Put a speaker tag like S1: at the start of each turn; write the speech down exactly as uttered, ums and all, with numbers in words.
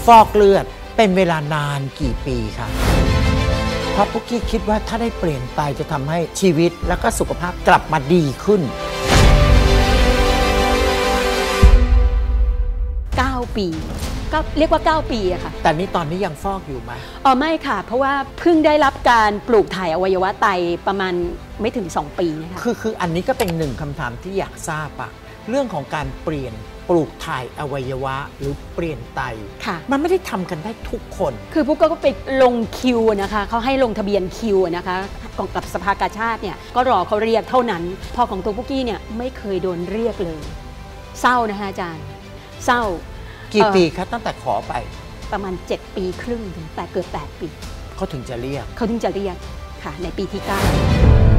S1: อกเลือดเป็นเวลานานกี่ปีคะเพราะปุ๊กกี้คิดว่าถ้าได้เปลี่ยนไปจะทำให้ชีวิตแล้วก็สุขภาพกลับมาดีขึ้น
S2: เก้าปีก็เรียกว่าเก้าปีอะค่ะ
S1: แต่นี่ตอนนี้ยังฟอกอยู่ไหม
S2: อ๋อไม่ค่ะเพราะว่าเพิ่งได้รับการปลูกถ่ายอวัยวะไตประมาณไม่ถึงสองปีนะคะ
S1: คือคืออันนี้ก็เป็นหนึ่งคำถามที่อยากทราบอะเรื่องของการเปลี่ยนปลูกถ่ายอวัยวะหรือเปลี่ยนไตมันไม่ได้ทำกันได้ทุกคน
S2: คือพวกก็ไปลงคิวนะคะเขาให้ลงทะเบียนคิวนะคะกับสภากาชาดเนี่ยก็รอเขาเรียกเท่านั้นพอของตัวพุกกี้เนี่ยไม่เคยโดนเรียกเลยเศร้านะคะอาจารย์เศร้า
S1: กี่ปีคะตั้งแต่ขอไป
S2: ประมาณเจ็ดปีครึ่งถึงแปดเกือบแปดปี
S1: เขาถึงจะเรียก
S2: เขาถึงจะเรียกค่ะในปีที่เก้า